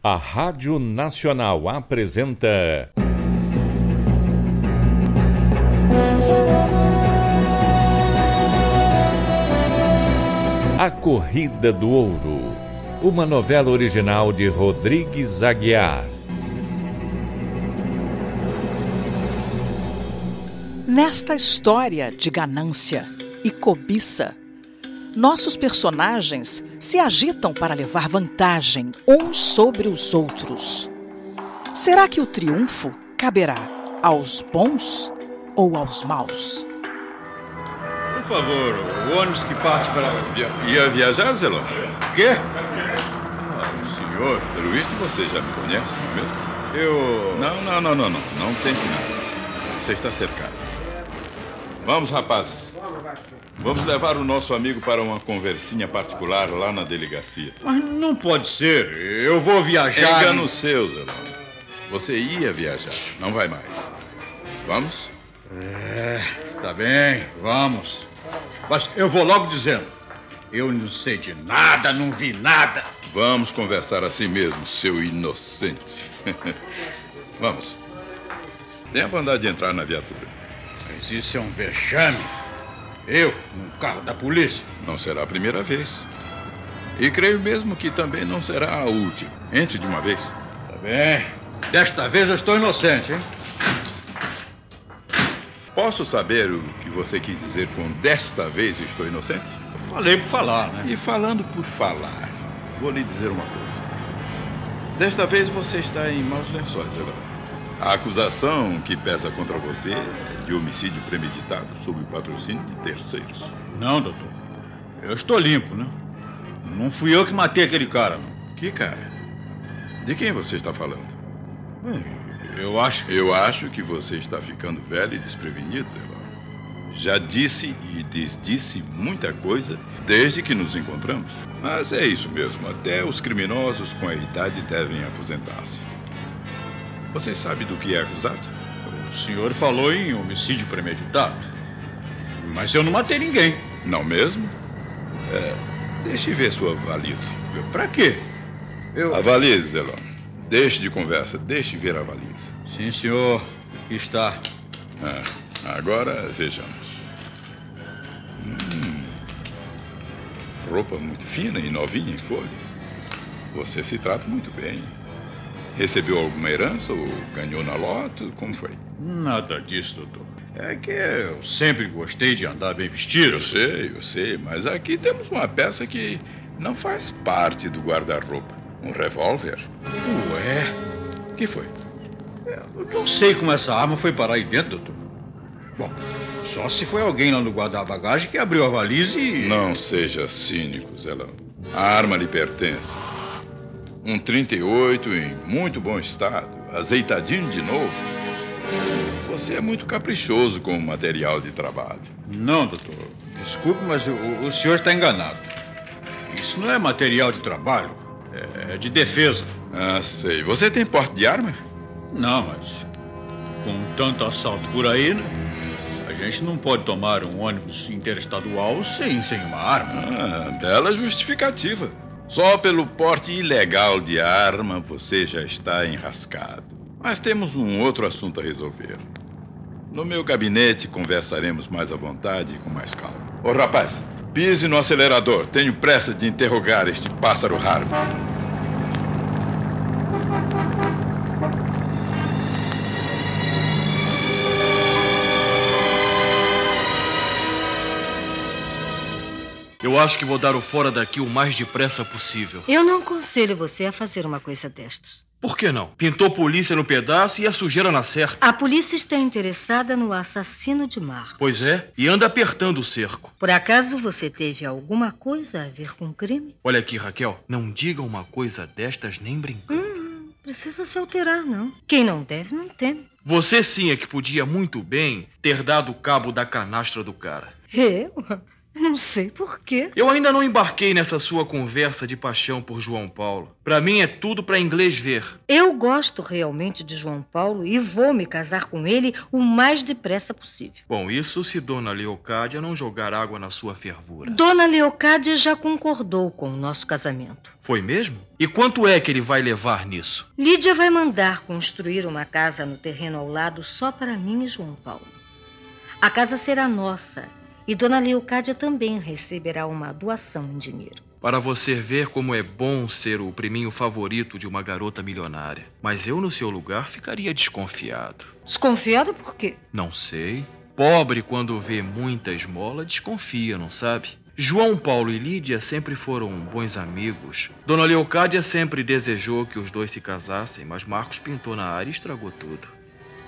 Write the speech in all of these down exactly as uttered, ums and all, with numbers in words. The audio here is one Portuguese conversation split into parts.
A Rádio Nacional apresenta... A Corrida do Ouro, uma novela original de Rodrigues Aguiar. Nesta história de ganância e cobiça, nossos personagens se agitam para levar vantagem uns sobre os outros. Será que o triunfo caberá aos bons ou aos maus? Por favor, o ônibus que parte para... Ia viajar, Zelon? Quê? Ah, senhor, pelo visto você já me conhece, não é mesmo? Eu... Não, não, não, não, não. Não tente nada. Você está cercado. Vamos, rapazes. Vamos levar o nosso amigo para uma conversinha particular lá na delegacia. Mas não pode ser. Eu vou viajar... Engano seu, Zelon. Você ia viajar. Não vai mais. Vamos? É, tá bem, vamos. Mas eu vou logo dizendo. Eu não sei de nada, não vi nada. Vamos conversar assim mesmo, seu inocente. Vamos. Tenha a bondade de entrar na viatura. Mas isso é um vexame. Eu, num carro da polícia. Não será a primeira vez. E creio mesmo que também não será a última. Entre de uma vez. Tá bem. Desta vez eu estou inocente, hein? Posso saber o que você quis dizer com desta vez estou inocente? Falei por falar, né? E falando por falar, vou lhe dizer uma coisa. Desta vez você está em maus lençóis, Zelon. A acusação que pesa contra você é de homicídio premeditado sob o patrocínio de terceiros. Não, doutor. Eu estou limpo, né? Não fui eu que matei aquele cara, não. Que cara? De quem você está falando? Eu acho... Eu acho que você está ficando velho e desprevenido, Zelon. Já disse e desdisse muita coisa desde que nos encontramos. Mas é isso mesmo. Até os criminosos com a idade devem aposentar-se. Você sabe do que é acusado? O senhor falou em homicídio premeditado. Mas eu não matei ninguém. Não mesmo? É, deixe ver sua valise. Pra quê? Eu... A valise, Zelon. Deixe de conversa, deixe ver a valise. Sim, senhor. Aqui está. Ah, agora vejamos. Hum, roupa muito fina e novinha em folha. Você se trata muito bem. Recebeu alguma herança ou ganhou na loto? Como foi? Nada disso, doutor. É que eu sempre gostei de andar bem vestido. Eu sei, eu sei, mas aqui temos uma peça que não faz parte do guarda-roupa. Um revólver. Ué? O que foi? Eu não sei como essa arma foi parar aí dentro, doutor. Bom, só se foi alguém lá no guarda-bagagem que abriu a valise e... Não seja cínico, Zelon. A arma lhe pertence. Um trinta e oito em muito bom estado, azeitadinho de novo. Você é muito caprichoso com o material de trabalho. Não, doutor. Desculpe, mas o, o senhor está enganado. Isso não é material de trabalho. É, é de defesa. Ah, sei. Você tem porte de arma? Não, mas com tanto assalto por aí, né? A gente não pode tomar um ônibus interestadual sem, sem uma arma. Ah, bela justificativa. Só pelo porte ilegal de arma você já está enrascado. Mas temos um outro assunto a resolver. No meu gabinete conversaremos mais à vontade e com mais calma. Ô rapaz, pise no acelerador. Tenho pressa de interrogar este pássaro raro. Eu acho que vou dar o fora daqui o mais depressa possível. Eu não aconselho você a fazer uma coisa destas. Por que não? Pintou polícia no pedaço e a sujeira na cerca. A polícia está interessada no assassino de Marcos. Pois é, e anda apertando o cerco. Por acaso você teve alguma coisa a ver com o crime? Olha aqui, Raquel, não diga uma coisa destas nem brincando. Hum, precisa se alterar, não. Quem não deve, não teme. Você sim é que podia muito bem ter dado cabo da canastra do cara. Eu? Não sei por quê. Eu ainda não embarquei nessa sua conversa de paixão por João Paulo. Pra mim é tudo pra inglês ver. Eu gosto realmente de João Paulo e vou me casar com ele o mais depressa possível. Bom, isso se Dona Leocádia não jogar água na sua fervura. Dona Leocádia já concordou com o nosso casamento. Foi mesmo? E quanto é que ele vai levar nisso? Lídia vai mandar construir uma casa no terreno ao lado só para mim e João Paulo. A casa será nossa. E Dona Leocádia também receberá uma doação em dinheiro. Para você ver como é bom ser o priminho favorito de uma garota milionária. Mas eu, no seu lugar, ficaria desconfiado. Desconfiado por quê? Não sei. Pobre, quando vê muita esmola, desconfia, não sabe? João Paulo e Lídia sempre foram bons amigos. Dona Leocádia sempre desejou que os dois se casassem, mas Marcos pintou na área e estragou tudo.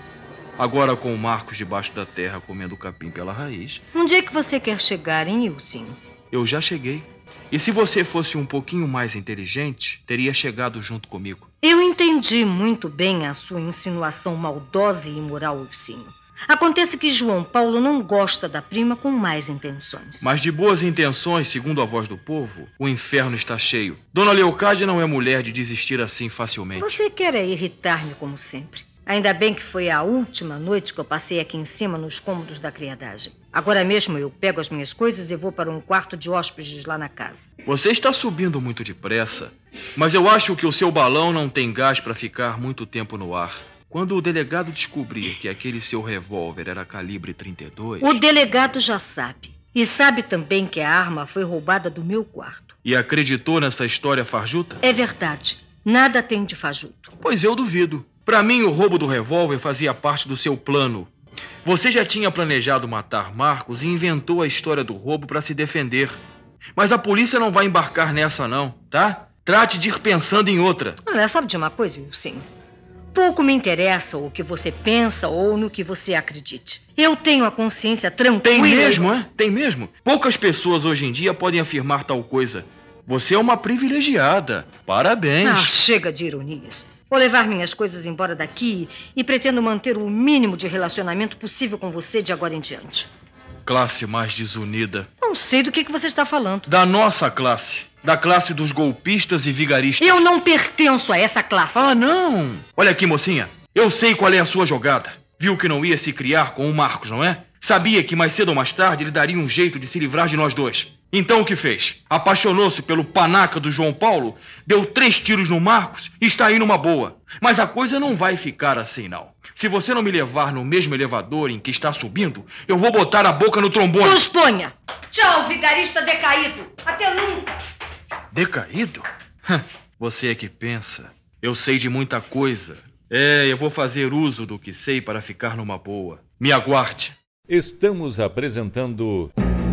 Agora, com o Marcos debaixo da terra comendo capim pela raiz... Onde é que você quer chegar, hein, Ilcinho? Eu já cheguei. E se você fosse um pouquinho mais inteligente, teria chegado junto comigo. Eu entendi muito bem a sua insinuação maldosa e imoral, Ilcinho. Acontece que João Paulo não gosta da prima com más intenções. Mas de boas intenções, segundo a voz do povo, o inferno está cheio. Dona Leocádia não é mulher de desistir assim facilmente. Você quer é irritar-me como sempre. Ainda bem que foi a última noite que eu passei aqui em cima nos cômodos da criadagem. Agora mesmo eu pego as minhas coisas e vou para um quarto de hóspedes lá na casa. Você está subindo muito depressa, mas eu acho que o seu balão não tem gás para ficar muito tempo no ar. Quando o delegado descobrir que aquele seu revólver era calibre trinta e dois... O delegado já sabe. E sabe também que a arma foi roubada do meu quarto. E acreditou nessa história fajuta? É verdade. Nada tem de fajuto. Pois eu duvido. Para mim, o roubo do revólver fazia parte do seu plano. Você já tinha planejado matar Marcos e inventou a história do roubo para se defender. Mas a polícia não vai embarcar nessa, não, tá? Trate de ir pensando em outra. Olha, sabe de uma coisa, Wilson? Pouco me interessa o que você pensa ou no que você acredite. Eu tenho a consciência tranquila. Tem mesmo, é? Tem mesmo. Poucas pessoas hoje em dia podem afirmar tal coisa. Você é uma privilegiada. Parabéns. Ah, chega de ironias. Vou levar minhas coisas embora daqui e pretendo manter o mínimo de relacionamento possível com você de agora em diante. Classe mais desunida. Não sei do que, que você está falando. Da nossa classe. Da classe dos golpistas e vigaristas. Eu não pertenço a essa classe. Ah, não. Olha aqui, mocinha. Eu sei qual é a sua jogada. Viu que não ia se criar com o Marcos, não é? Sabia que mais cedo ou mais tarde ele daria um jeito de se livrar de nós dois. Então o que fez? Apaixonou-se pelo panaca do João Paulo, deu três tiros no Marcos e está aí numa boa. Mas a coisa não vai ficar assim, não. Se você não me levar no mesmo elevador em que está subindo, eu vou botar a boca no trombone. Nos ponha! Tchau, vigarista decaído! Até nunca! Decaído? Você é que pensa. Eu sei de muita coisa. É, eu vou fazer uso do que sei para ficar numa boa. Me aguarde. Estamos apresentando...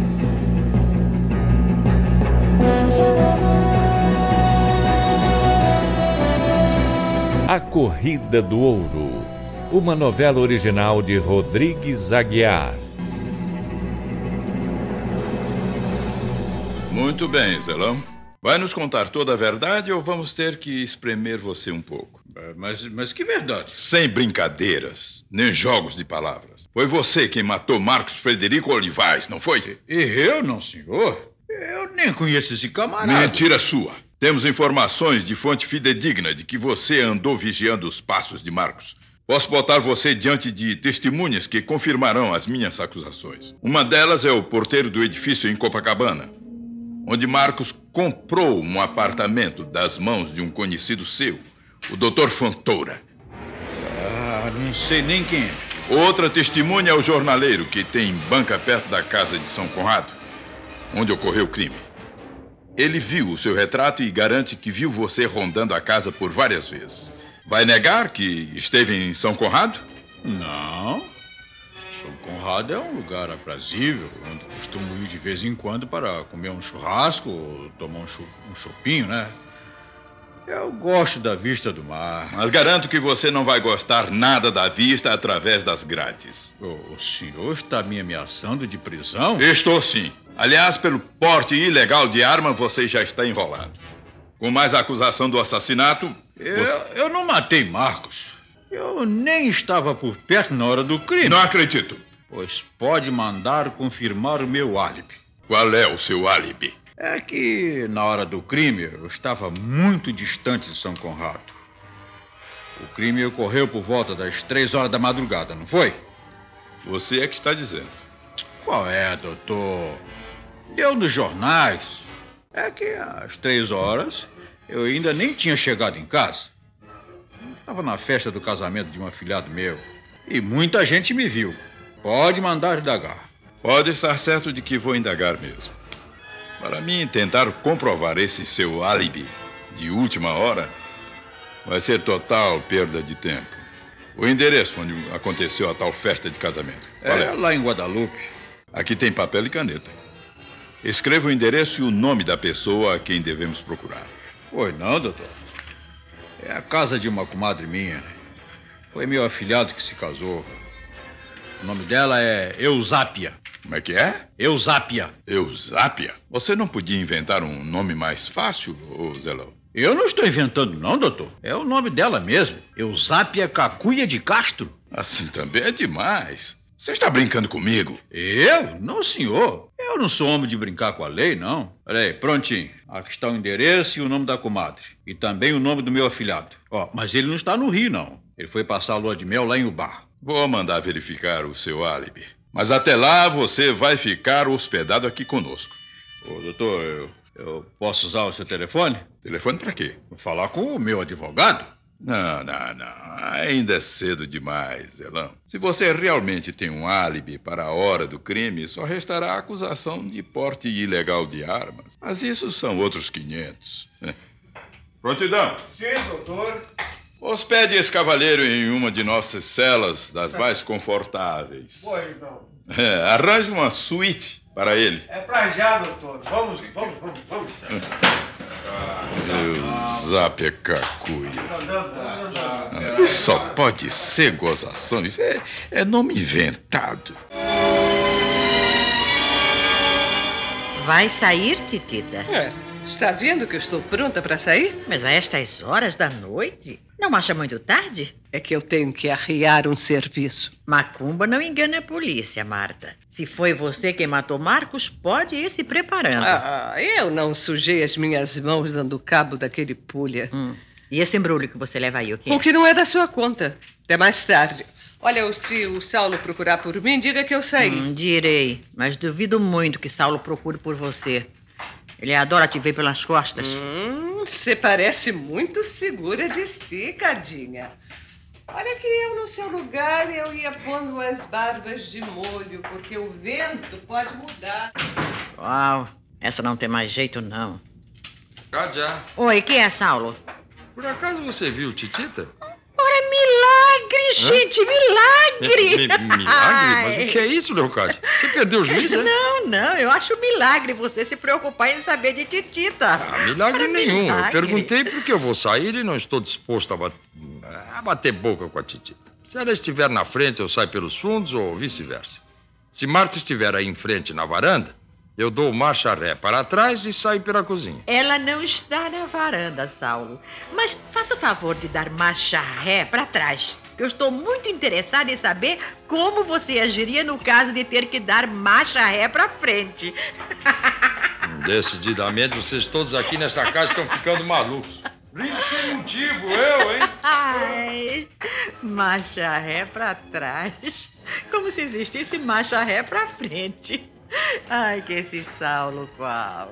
A Corrida do Ouro, uma novela original de Rodrigues Aguiar. Muito bem, Zelão. Vai nos contar toda a verdade ou vamos ter que espremer você um pouco? Mas, mas que verdade? Sem brincadeiras, nem jogos de palavras. Foi você quem matou Marcos Frederico Olivais, não foi? E eu, não, senhor? Eu nem conheço esse camarada. Mentira sua. Temos informações de fonte fidedigna de que você andou vigiando os passos de Marcos. Posso botar você diante de testemunhas que confirmarão as minhas acusações. Uma delas é o porteiro do edifício em Copacabana, onde Marcos comprou um apartamento das mãos de um conhecido seu, o doutor Fontoura. Ah, não sei nem quem é. Outra testemunha é o jornaleiro que tem banca perto da casa de São Conrado, onde ocorreu o crime. Ele viu o seu retrato e garante que viu você rondando a casa por várias vezes. Vai negar que esteve em São Conrado? Não. São Conrado é um lugar aprazível, onde costumo ir de vez em quando para comer um churrasco ou tomar um, chu- um chopinho, né? Eu gosto da vista do mar. Mas garanto que você não vai gostar nada da vista através das grades. O, o senhor está me ameaçando de prisão? Estou sim. Aliás, pelo porte ilegal de arma, você já está enrolado. Com mais a acusação do assassinato... Eu, você... eu não matei Marcos. Eu nem estava por perto na hora do crime. Não acredito. Pois pode mandar confirmar o meu álibi. Qual é o seu álibi? É que, na hora do crime, eu estava muito distante de São Conrado. O crime ocorreu por volta das três horas da madrugada, não foi? Você é que está dizendo. Qual é, doutor? Deu nos jornais. É que às três horas eu ainda nem tinha chegado em casa. Estava na festa do casamento de um afilhado meu. E muita gente me viu. Pode mandar indagar. Pode estar certo de que vou indagar mesmo. Para mim, tentar comprovar esse seu álibi de última hora vai ser total perda de tempo. O endereço onde aconteceu a tal festa de casamento. Qual é? É lá em Guadalupe. Aqui tem papel e caneta. Escreva o endereço e o nome da pessoa a quem devemos procurar. Pois não, doutor. É a casa de uma comadre minha. Foi meu afilhado que se casou. O nome dela é Eusápia. Como é que é? Eusápia. Eusápia? Você não podia inventar um nome mais fácil, ô Zelão? Eu não estou inventando, não, doutor. É o nome dela mesmo. Eusápia Cacuia de Castro. Assim também é demais. Você está brincando comigo? Eu? Não, senhor. Eu não sou homem de brincar com a lei, não. Olha aí, prontinho. Aqui está o endereço e o nome da comadre. E também o nome do meu afilhado. Ó, mas ele não está no Rio, não. Ele foi passar a lua de mel lá em Ubar. Vou mandar verificar o seu álibi. Mas até lá você vai ficar hospedado aqui conosco. Ô, doutor, eu, eu posso usar o seu telefone? Telefone para quê? Vou falar com o meu advogado. Não, não, não. Ainda é cedo demais, Zelão. Se você realmente tem um álibi para a hora do crime, só restará a acusação de porte ilegal de armas. Mas isso são outros quinhentos. Prontidão. Sim, doutor. Hospede esse cavalheiro em uma de nossas celas das mais confortáveis. Pois não. É, arranje uma suíte para ele. É pra já, doutor. Vamos, vamos, vamos, vamos. Eusápia Cacuia. Isso só pode ser gozação. Isso é, é nome inventado. Vai sair, Titita? É, está vendo que eu estou pronta para sair? Mas a estas horas da noite? Não acha muito tarde? É que eu tenho que arriar um serviço. Macumba não engana a polícia, Marta. Se foi você quem matou Marcos, pode ir se preparando. Ah, eu não sujei as minhas mãos dando cabo daquele pulha. Hum. E esse embrulho que você leva aí, o quê? O que não é da sua conta. Até mais tarde. Olha, se o Saulo procurar por mim, diga que eu saí. Hum, direi, mas duvido muito que Saulo procure por você. Ele adora te ver pelas costas. Hum, você parece muito segura de si, Cadinha. Olha que eu, no seu lugar, eu ia pondo as barbas de molho, porque o vento pode mudar. Uau, essa não tem mais jeito, não. Cádia, Oi, quem é Saulo? por acaso você viu Titita? Ora, milagre, gente, milagre! Mi- mi- milagre? Mas o que é isso, Leocádia? Você perdeu o juiz, né? Não, não, eu acho milagre você se preocupar em saber de Titita. Ah, milagre Ora, nenhum. milagre. Eu perguntei porque eu vou sair e não estou disposto a bater, a bater boca com a Titita. Se ela estiver na frente, eu saio pelos fundos ou vice-versa. Se Marta estiver aí em frente na varanda, eu dou marcha ré para trás e saio pela cozinha. Ela não está na varanda, Saulo. Mas faça o favor de dar marcha ré para trás. Eu estou muito interessada em saber como você agiria no caso de ter que dar marcha ré para frente. Decididamente, vocês todos aqui nessa casa estão ficando malucos. Rindo sem motivo, eu, hein? Ai, marcha ré para trás. Como se existisse marcha ré para frente. Ai, que esse Saulo qual.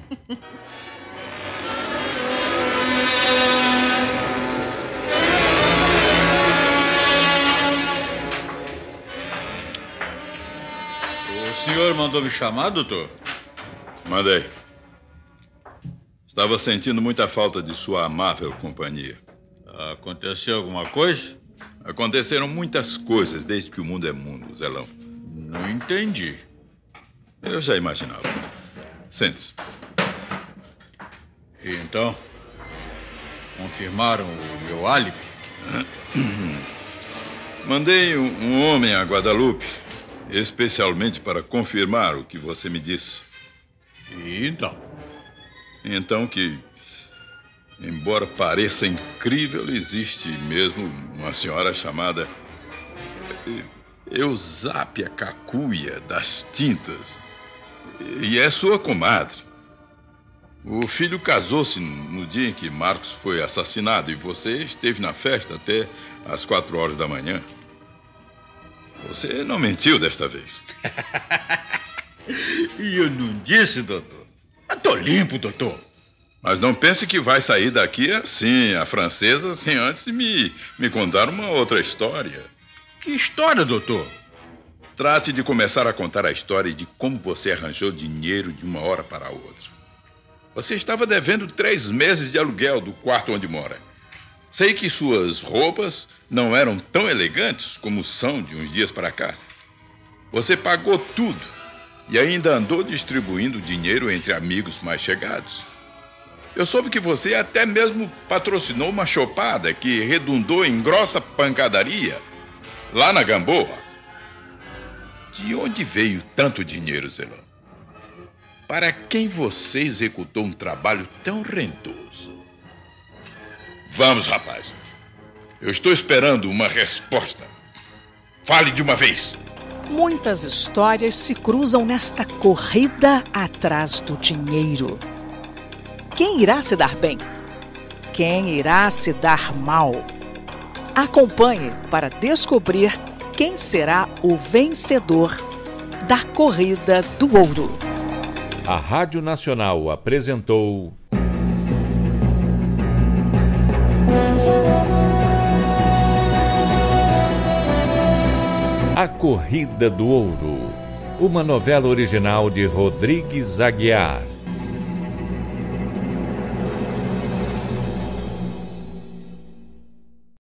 O senhor mandou me chamar, doutor? Mandei. Estava sentindo muita falta de sua amável companhia. Aconteceu alguma coisa? Aconteceram muitas coisas desde que o mundo é mundo, Zelão. Não entendi. Eu já imaginava. Sente-se. E então, confirmaram o meu álibi? Mandei um, um homem a Guadalupe, especialmente para confirmar o que você me disse. E então? Então que, embora pareça incrível, existe mesmo uma senhora chamada Eusápia Cacuia das Tintas. E é sua comadre. O filho casou-se no dia em que Marcos foi assassinado e você esteve na festa até às quatro horas da manhã. Você não mentiu desta vez. E eu não disse, doutor. Eu tô limpo, doutor. Mas não pense que vai sair daqui assim, a francesa, sem antes me, me contar uma outra história. Que história, doutor? Trate de começar a contar a história de como você arranjou dinheiro de uma hora para a outra. Você estava devendo três meses de aluguel do quarto onde mora. Sei que suas roupas não eram tão elegantes como são de uns dias para cá. Você pagou tudo e ainda andou distribuindo dinheiro entre amigos mais chegados. Eu soube que você até mesmo patrocinou uma chopada que redundou em grossa pancadaria lá na Gamboa. De onde veio tanto dinheiro, Zelã? Para quem você executou um trabalho tão rentoso? Vamos, rapaz. Eu estou esperando uma resposta. Fale de uma vez. Muitas histórias se cruzam nesta corrida atrás do dinheiro. Quem irá se dar bem? Quem irá se dar mal? Acompanhe para descobrir quem será o vencedor da Corrida do Ouro. A Rádio Nacional apresentou A Corrida do Ouro, uma novela original de Rodrigues Aguiar.